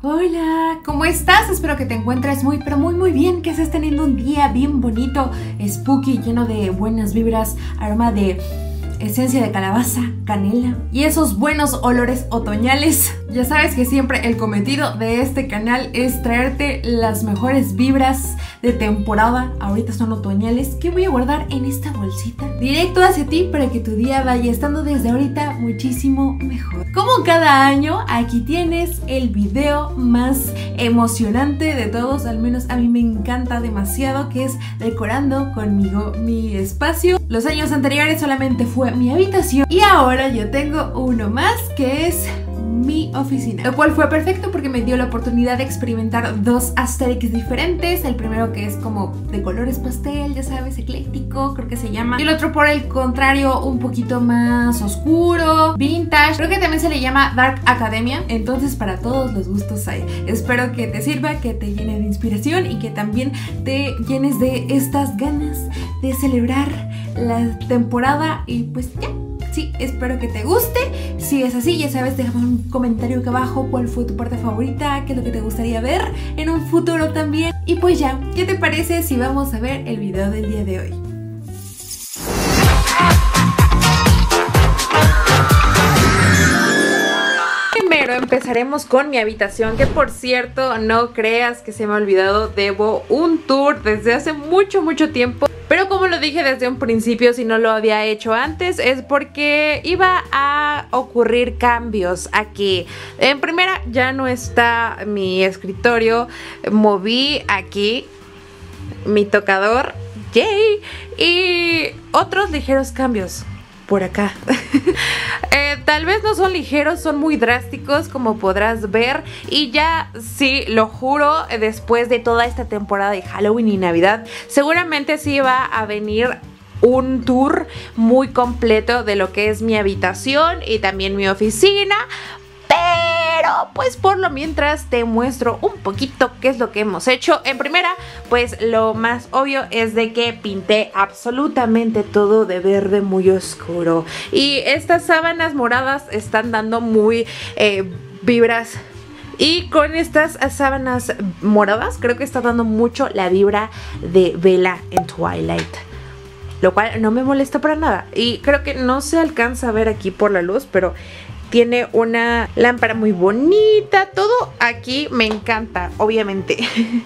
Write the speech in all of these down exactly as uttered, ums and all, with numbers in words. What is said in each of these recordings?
Hola, ¿cómo estás? Espero que te encuentres muy, pero muy, muy bien, que estés teniendo un día bien bonito, spooky, lleno de buenas vibras, aroma de esencia de calabaza, canela y esos buenos olores otoñales. Ya sabes que siempre el cometido de este canal es traerte las mejores vibras de temporada. Ahorita son otoñales, que voy a guardar en esta bolsita directo hacia ti para que tu día vaya estando desde ahorita muchísimo mejor. Como cada año, aquí tienes el video más emocionante de todos, al menos a mí me encanta demasiado, que es decorando conmigo mi espacio. Los años anteriores solamente fue mi habitación y ahora yo tengo uno más, que es mi oficina, lo cual fue perfecto porque me dio la oportunidad de experimentar dos aesthetics diferentes. El primero, que es como de colores pastel, ya sabes, ecléctico, creo que se llama, y el otro, por el contrario, un poquito más oscuro, vintage, creo que también se le llama Dark Academia. Entonces para todos los gustos hay. Espero que te sirva, que te llene de inspiración y que también te llenes de estas ganas de celebrar la temporada. Y pues ya, sí, espero que te guste. Si es así, ya sabes, déjame un comentario acá abajo cuál fue tu parte favorita, qué es lo que te gustaría ver en un futuro también. Y pues ya, ¿qué te parece si vamos a ver el video del día de hoy? Primero empezaremos con mi habitación, que por cierto, no creas que se me ha olvidado, debo un tour desde hace mucho, mucho tiempo. Pero como lo dije desde un principio, si no lo había hecho antes, es porque iba a ocurrir cambios aquí. En primera, ya no está mi escritorio, moví aquí mi tocador, yay, y otros ligeros cambios por acá. eh, tal vez no son ligeros, son muy drásticos, como podrás ver. Y ya, sí, lo juro, después de toda esta temporada de Halloween y Navidad, seguramente sí va a venir un tour muy completo de lo que es mi habitación y también mi oficina. Pero pues por lo mientras te muestro un poquito qué es lo que hemos hecho. En primera, pues lo más obvio es de que pinté absolutamente todo de verde muy oscuro. Y estas sábanas moradas están dando muy eh, vibras. Y con estas sábanas moradas creo que está dando mucho la vibra de Bella en Twilight, lo cual no me molesta para nada. Y creo que no se alcanza a ver aquí por la luz, pero tiene una lámpara muy bonita. Todo aquí me encanta, obviamente.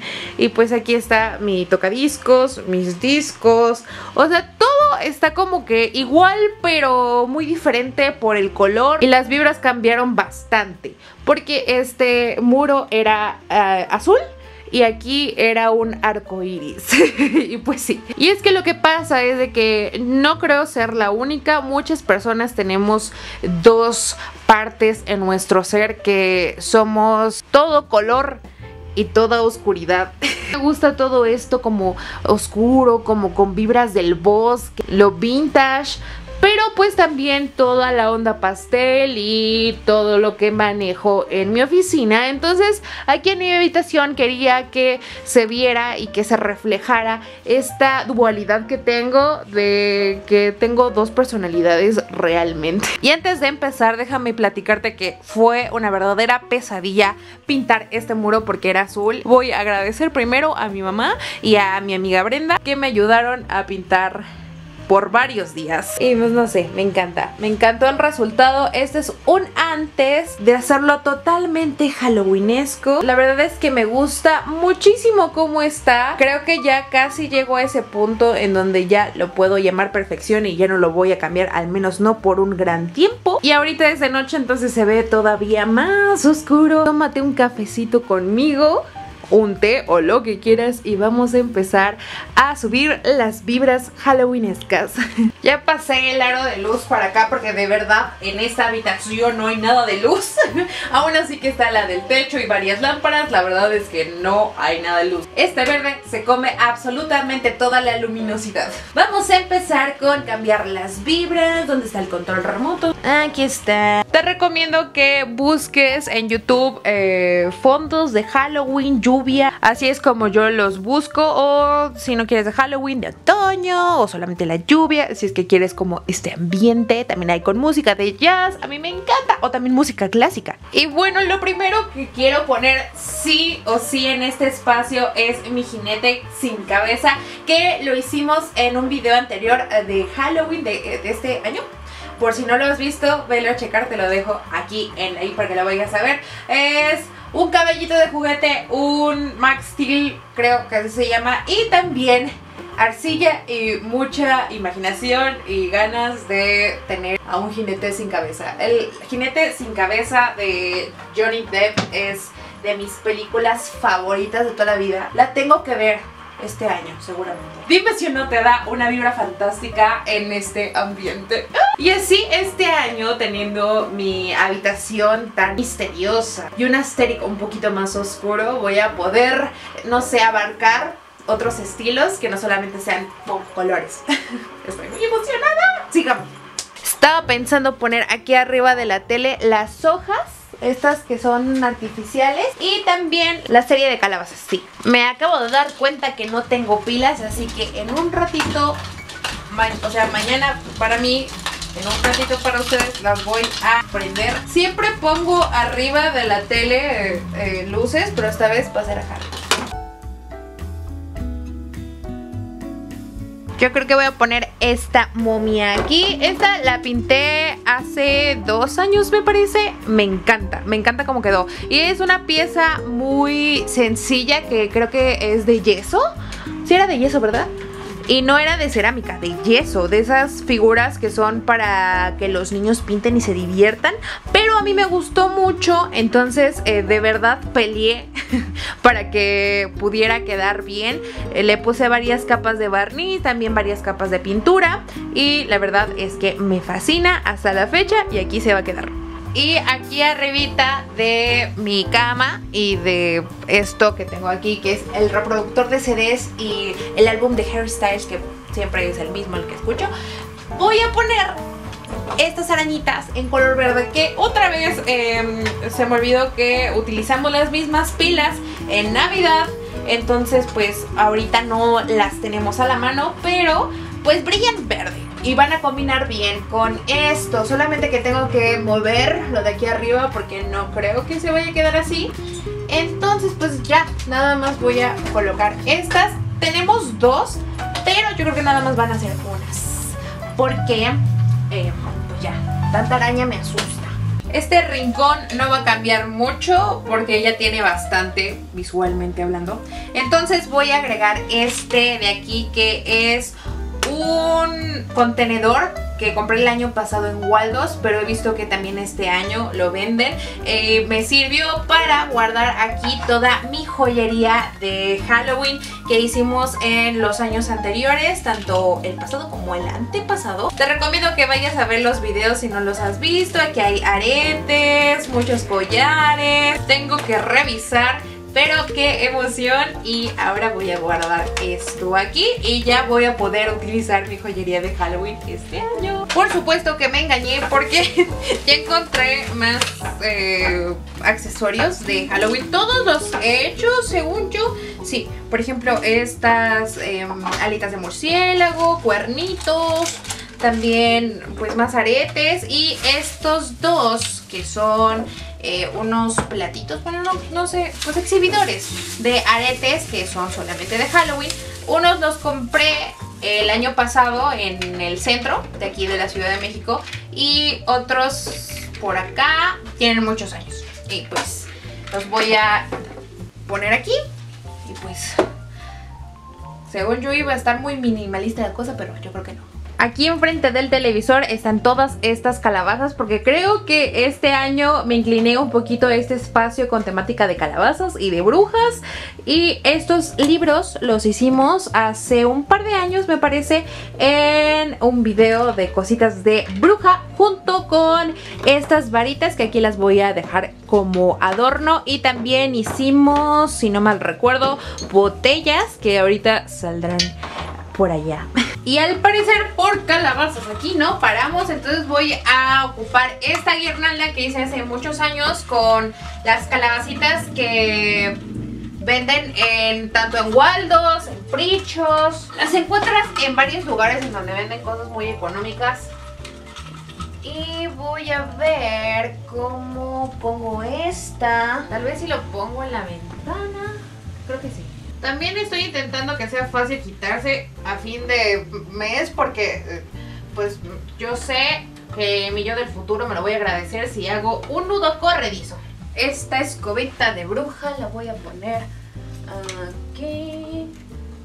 Y pues aquí está mi tocadiscos, mis discos. O sea, todo está como que igual, pero muy diferente por el color. Y las vibras cambiaron bastante, porque este muro era uh, azul y aquí era un arco iris. Y pues sí. Y es que lo que pasa es de que no creo ser la única. Muchas personas tenemos dos partes en nuestro ser, que somos todo color y toda oscuridad. Me gusta todo esto como oscuro, como con vibras del bosque, lo vintage, pero pues también toda la onda pastel y todo lo que manejo en mi oficina. Entonces aquí en mi habitación quería que se viera y que se reflejara esta dualidad que tengo, de que tengo dos personalidades realmente. Y antes de empezar, déjame platicarte que fue una verdadera pesadilla pintar este muro porque era azul. Voy a agradecer primero a mi mamá y a mi amiga Brenda, que me ayudaron a pintar por varios días. Y pues no sé, me encanta, me encantó el resultado. Este es un antes de hacerlo totalmente halloweenesco. La verdad es que me gusta muchísimo cómo está. Creo que ya casi llego a ese punto en donde ya lo puedo llamar perfección y ya no lo voy a cambiar, al menos no por un gran tiempo. Y ahorita es de noche, entonces se ve todavía más oscuro. Tómate un cafecito conmigo, un té o lo que quieras, y vamos a empezar a subir las vibras halloweenescas. Ya pasé el aro de luz para acá porque de verdad en esta habitación no hay nada de luz. Aún así que está la del techo y varias lámparas, la verdad es que no hay nada de luz. Este verde se come absolutamente toda la luminosidad. Vamos a empezar con cambiar las vibras. ¿Dónde está el control remoto? Aquí está. Te recomiendo que busques en YouTube eh, fondos de Halloween, lluvia. Así es como yo los busco. O si no quieres de Halloween, de otoño, o solamente la lluvia. Si es que quieres como este ambiente. También hay con música de jazz, a mí me encanta, o también música clásica. Y bueno, lo primero que quiero poner sí o sí en este espacio es mi jinete sin cabeza, que lo hicimos en un video anterior de Halloween de, de este año. Por si no lo has visto, velo a checar, te lo dejo aquí en ahí para que lo vayas a ver. Es un caballito de juguete, un Max Steel, creo que así se llama, y también arcilla y mucha imaginación y ganas de tener a un jinete sin cabeza. El jinete sin cabeza de Johnny Depp es de mis películas favoritas de toda la vida. La tengo que ver este año, seguramente. Dime si no te da una vibra fantástica en este ambiente. Y así, este año, teniendo mi habitación tan misteriosa y un aesthetic un poquito más oscuro, voy a poder, no sé, abarcar otros estilos que no solamente sean con colores. Estoy muy emocionada. Sigamos. Estaba pensando poner aquí arriba de la tele las hojas, estas que son artificiales, y también la serie de calabazas. Sí, me acabo de dar cuenta que no tengo pilas, así que en un ratito, o sea, mañana para mí, en un ratito para ustedes, las voy a prender. Siempre pongo arriba de la tele eh, eh, luces, pero esta vez va a ser acá. Yo creo que voy a poner esta momia aquí. Esta la pinté hace dos años, me parece. Me encanta, me encanta cómo quedó. Y es una pieza muy sencilla que creo que es de yeso. Sí era de yeso, ¿verdad? Y no era de cerámica, de yeso, de esas figuras que son para que los niños pinten y se diviertan. Pero a mí me gustó mucho, entonces eh, de verdad peleé para que pudiera quedar bien. Eh, le puse varias capas de barniz, también varias capas de pintura, y la verdad es que me fascina hasta la fecha, y aquí se va a quedar. Y aquí arribita de mi cama y de esto que tengo aquí, que es el reproductor de C Ds y el álbum de Harry Styles, que siempre es el mismo el que escucho, voy a poner estas arañitas en color verde, que otra vez eh, se me olvidó que utilizamos las mismas pilas en Navidad. Entonces pues ahorita no las tenemos a la mano, pero pues brillan verde y van a combinar bien con esto. Solamente que tengo que mover lo de aquí arriba porque no creo que se vaya a quedar así. Entonces pues ya, nada más voy a colocar estas. Tenemos dos, pero yo creo que nada más van a ser unas, porque eh, pues ya, tanta araña me asusta. Este rincón no va a cambiar mucho porque ya tiene bastante visualmente hablando. Entonces voy a agregar este de aquí, que es un contenedor que compré el año pasado en Waldos, pero he visto que también este año lo venden. Eh, me sirvió para guardar aquí toda mi joyería de Halloween que hicimos en los años anteriores, tanto el pasado como el antepasado. Te recomiendo que vayas a ver los videos si no los has visto. Aquí hay aretes, muchos collares, tengo que revisar. Pero qué emoción, y ahora voy a guardar esto aquí y ya voy a poder utilizar mi joyería de Halloween este año. Por supuesto que me engañé porque ya encontré más eh, accesorios de Halloween. Todos los he hecho, según yo. Sí, por ejemplo estas eh, alitas de murciélago, cuernitos, también pues más aretes, y estos dos que son eh, unos platitos, bueno no, no sé, pues exhibidores de aretes que son solamente de Halloween. Unos los compré el año pasado en el centro de aquí de la Ciudad de México, y otros por acá tienen muchos años, y pues los voy a poner aquí. Y pues según yo iba a estar muy minimalista la cosa, pero yo creo que no. Aquí enfrente del televisor están todas estas calabazas porque creo que este año me incliné un poquito a este espacio con temática de calabazas y de brujas. Y estos libros los hicimos hace un par de años, me parece, en un video de cositas de bruja, junto con estas varitas que aquí las voy a dejar como adorno. Y también hicimos, si no mal recuerdo, botellas que ahorita saldrán por allá. Y al parecer por calabazas aquí no paramos, entonces voy a ocupar esta guirnalda que hice hace muchos años con las calabacitas que Venden en tanto en Waldos, en Prichos. Las encuentras en varios lugares en donde venden cosas muy económicas. Y voy a ver cómo pongo esta. Tal vez si lo pongo en la ventana. Creo que sí. También estoy intentando que sea fácil quitarse a fin de mes porque pues yo sé que mi yo del futuro me lo voy a agradecer si hago un nudo corredizo. Esta escobita de bruja la voy a poner aquí.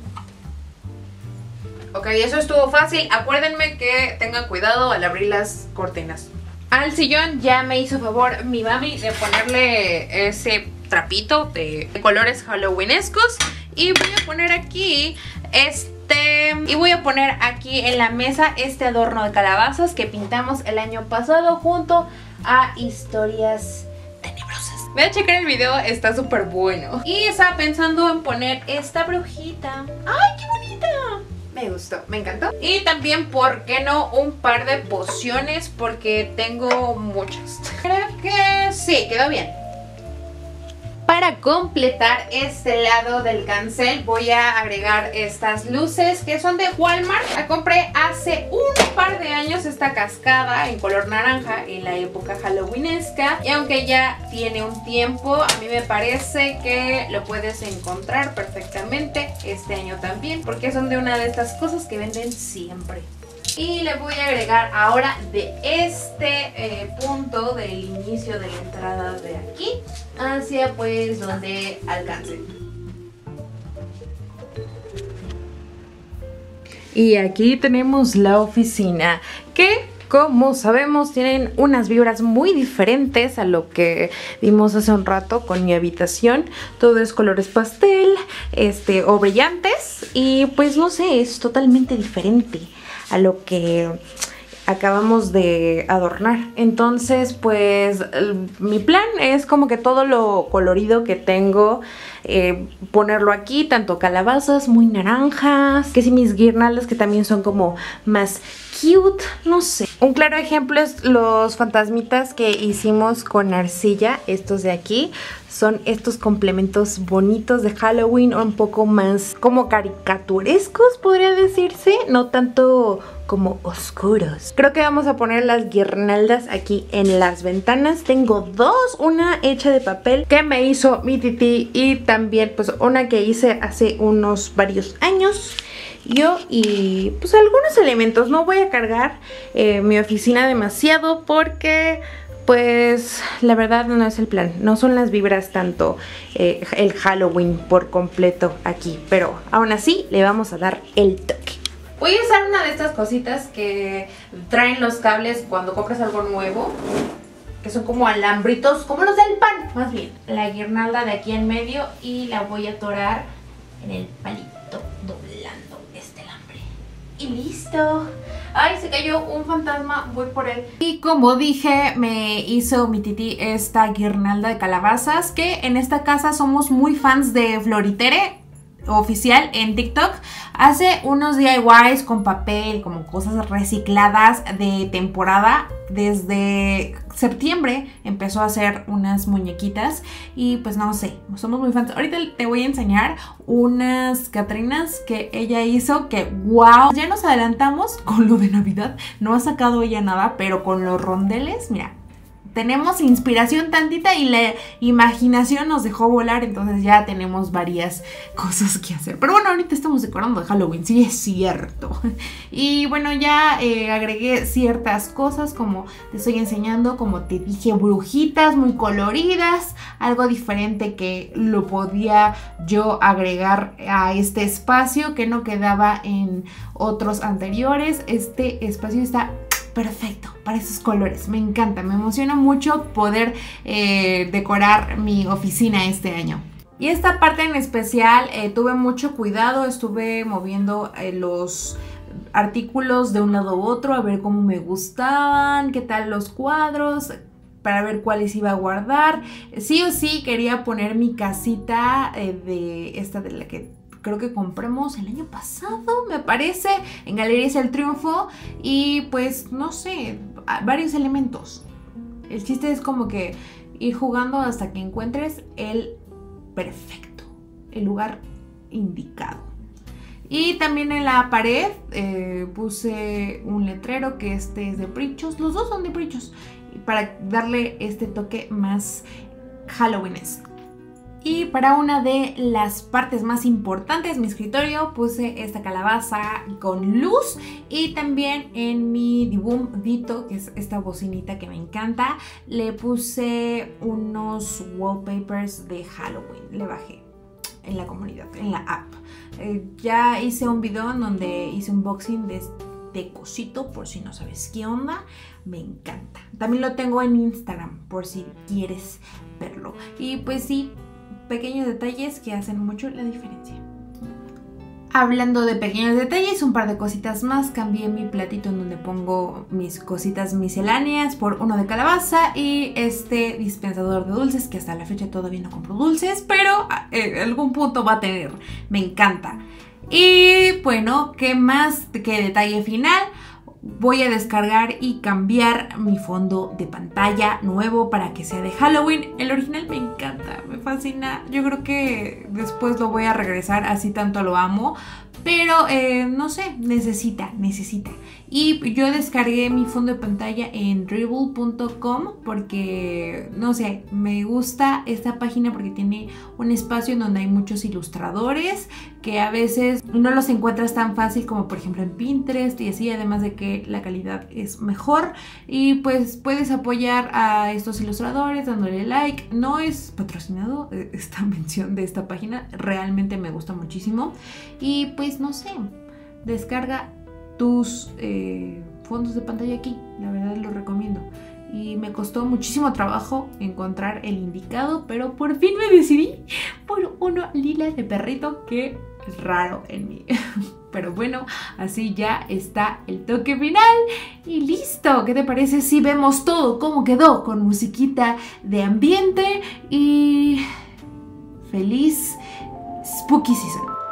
Ok, eso estuvo fácil. Acuérdenme que tengan cuidado al abrir las cortinas. Al sillón ya me hizo favor mi mami de ponerle ese trapito de colores halloweenescos. Y voy a poner aquí este... Y voy a poner aquí en la mesa este adorno de calabazas que pintamos el año pasado junto a Historias Tenebrosas. Voy a checar el video, está súper bueno. Y estaba pensando en poner esta brujita. ¡Ay, qué bonita! Me gustó, me encantó. Y también, ¿por qué no? Un par de pociones porque tengo muchas. Creo que sí, quedó bien. Para completar este lado del cancel voy a agregar estas luces que son de Walmart. La compré hace un par de años esta cascada en color naranja en la época halloweenesca. Y aunque ya tiene un tiempo, a mí me parece que lo puedes encontrar perfectamente este año también. Porque son de una de estas cosas que venden siempre. Y le voy a agregar ahora de este eh, punto del inicio de la entrada de aquí hacia pues donde alcance. Y aquí tenemos la oficina que, como sabemos, tienen unas vibras muy diferentes a lo que vimos hace un rato con mi habitación. Todo es colores pastel, este, o brillantes y pues no sé, es totalmente diferente a lo que acabamos de adornar. Entonces pues el, mi plan es como que todo lo colorido que tengo eh, ponerlo aquí, tanto calabazas muy naranjas, que si mis guirnaldas que también son como más cute, no sé. Un claro ejemplo es los fantasmitas que hicimos con arcilla, estos de aquí. Son estos complementos bonitos de Halloween, un poco más como caricaturescos, podría decirse, no tanto como oscuros. Creo que vamos a poner las guirnaldas aquí en las ventanas. Tengo dos, una hecha de papel que me hizo mi tití y también pues una que hice hace unos varios años yo, y pues algunos elementos. No voy a cargar eh, mi oficina demasiado porque pues la verdad no es el plan, no son las vibras tanto eh, el Halloween por completo aquí, pero aún así le vamos a dar el toque. Voy a usar una de estas cositas que traen los cables cuando compras algo nuevo, que son como alambritos, como los del pan, más bien. La guirnalda de aquí en medio y la voy a atorar en el palito, doblando este alambre. Y listo. Ay, se cayó un fantasma, voy por él. Y como dije, me hizo mi tití esta guirnalda de calabazas, que en esta casa somos muy fans de Floritere oficial en TikTok. Hace unos D I Ys con papel, como cosas recicladas de temporada. Desde septiembre empezó a hacer unas muñequitas y pues no sé, somos muy fans. Ahorita te voy a enseñar unas Catrinas que ella hizo que wow. Ya nos adelantamos con lo de Navidad, no ha sacado ella nada, pero con los rondeles, mira, tenemos inspiración tantita y la imaginación nos dejó volar, entonces ya tenemos varias cosas que hacer. Pero bueno, ahorita estamos decorando de Halloween, sí es cierto. Y bueno, ya eh, agregué ciertas cosas como te estoy enseñando, como te dije, brujitas muy coloridas, algo diferente que lo podía yo agregar a este espacio que no quedaba en otros anteriores. Este espacio está perfecto para esos colores, me encanta, me emociona mucho poder eh, decorar mi oficina este año. Y esta parte en especial eh, tuve mucho cuidado, estuve moviendo eh, los artículos de un lado a otro a ver cómo me gustaban, qué tal los cuadros, para ver cuáles iba a guardar. Sí o sí quería poner mi casita eh, de esta de la que creo que compramos el año pasado, me parece, en Galerías El Triunfo. Y pues, no sé, varios elementos. El chiste es como que ir jugando hasta que encuentres el perfecto. el lugar indicado. Y también en la pared eh, puse un letrero que este es de Prichos, los dos son de Prichos, para darle este toque más Halloweenesco. Y para una de las partes más importantes, mi escritorio, puse esta calabaza con luz. Y también en mi Diboom Dito, que es esta bocinita que me encanta, le puse unos wallpapers de Halloween. Le bajé en la comunidad, en la app. Eh, ya hice un video en donde hice un unboxing de este cosito, por si no sabes qué onda. Me encanta. También lo tengo en Instagram, por si quieres verlo. Y pues sí, pequeños detalles que hacen mucho la diferencia. Hablando de pequeños detalles, un par de cositas más. Cambié mi platito en donde pongo mis cositas misceláneas por uno de calabaza y este dispensador de dulces, que hasta la fecha todavía no compro dulces, pero en algún punto va a tener. Me encanta. Y bueno, ¿qué más? ¿Qué detalle final? Voy a descargar y cambiar mi fondo de pantalla nuevo para que sea de Halloween. El original me encanta, me fascina. Yo creo que después lo voy a regresar, así tanto lo amo. Pero eh, no sé, necesita, necesita. Y yo descargué mi fondo de pantalla en Dribbble punto com porque, no sé, me gusta esta página porque tiene un espacio en donde hay muchos ilustradores que a veces no los encuentras tan fácil como por ejemplo en Pinterest y así, además de que la calidad es mejor. Y pues puedes apoyar a estos ilustradores dándole like. No es patrocinado esta mención de esta página, realmente me gusta muchísimo. Y pues no sé, descarga tus eh, fondos de pantalla aquí, la verdad lo recomiendo. Y me costó muchísimo trabajo encontrar el indicado, pero por fin me decidí por uno lila de perrito, que es raro en mí. Pero bueno, así ya está el toque final y listo. ¿Qué te parece si vemos todo cómo quedó con musiquita de ambiente? Y feliz Spooky Season.